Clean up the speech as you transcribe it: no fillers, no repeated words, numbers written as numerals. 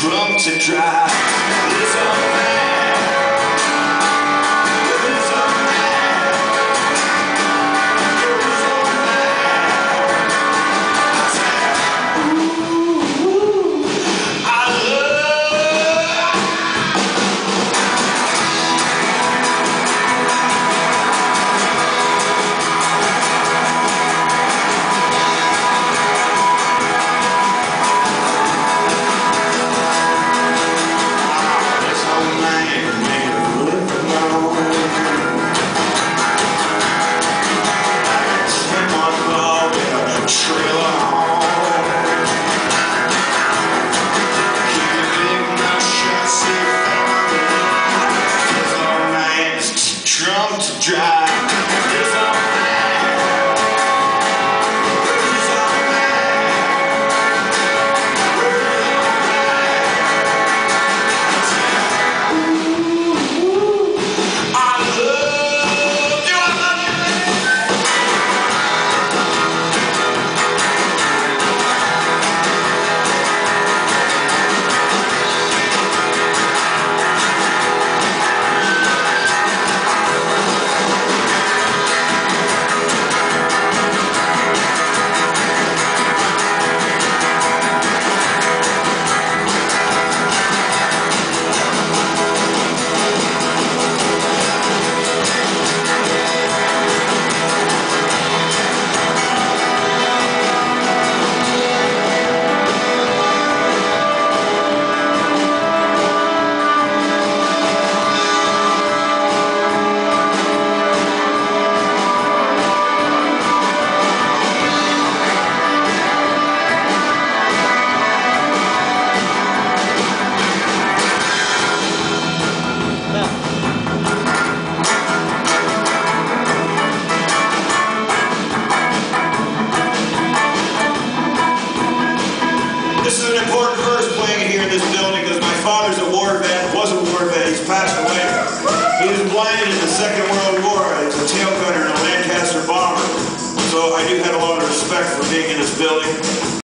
drunk to drive this old man. This old man. This old man. I said, ooh, I love. Drunk to drive this old man. This old man. Ooh, I love you. I love you. This is an important verse playing here in this building because my father's a war vet, was a war vet, he's passed away. He was blinded in the Second World War. He was a tail gunner in a Lancaster bomber. So I do have a lot of respect for being in this building.